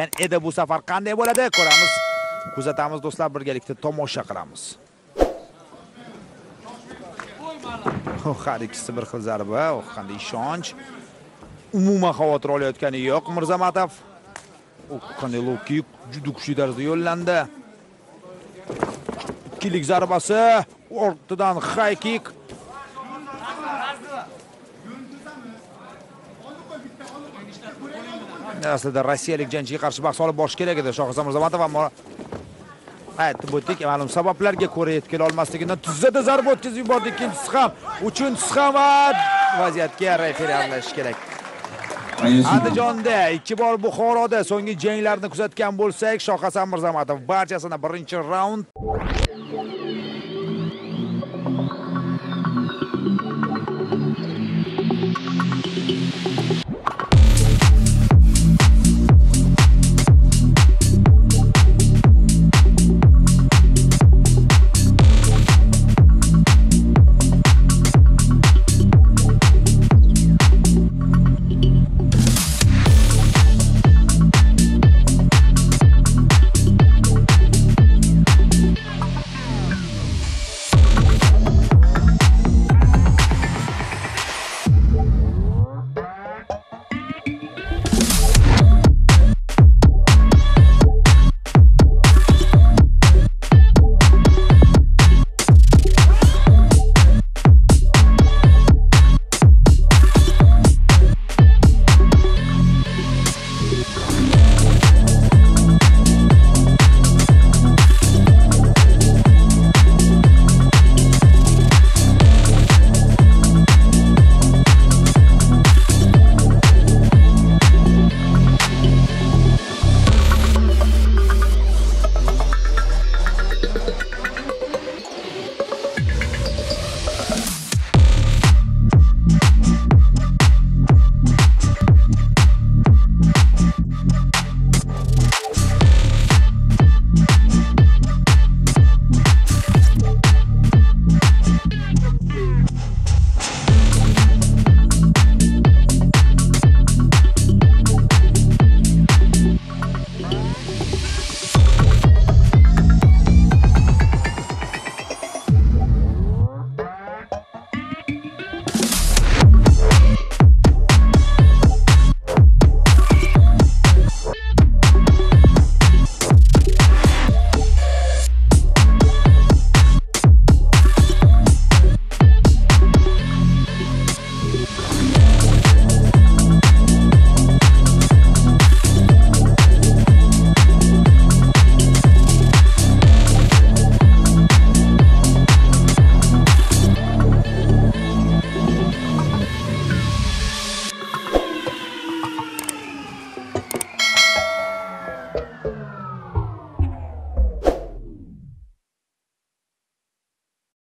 bergan edi. Bu safar qanday bo'ladi? Ko'ramiz. Kuzatamiz do'stlar, birgalikda tomosha qilamiz. Har ikkisi bir xil zarba, qanday ishonch. Umuman xavotir olayotgani yo'q Mirzamatov. Qanday low-kick juda kuchli tarzda yo'llandi. Ikkilik zarbasi, ortidan high kick. Aslida rossiyalik jangchiga qarshi bahs olib borish kerak edi Shohsan Mirzamatov, ammo aytib o'tdik, ma'lum sabablarga ko'ra yetkila olmasligidan tuzada zarba o'tkazib yubordi. Ikkinchisi ham, uchinchisi ham vaziyatga referi aralashish kerak. Andijonda 2 bor Buxoroda so'nggi janglarni kuzatgan bo'lsak, Shohsan Mirzamatov barchasini birinchi raund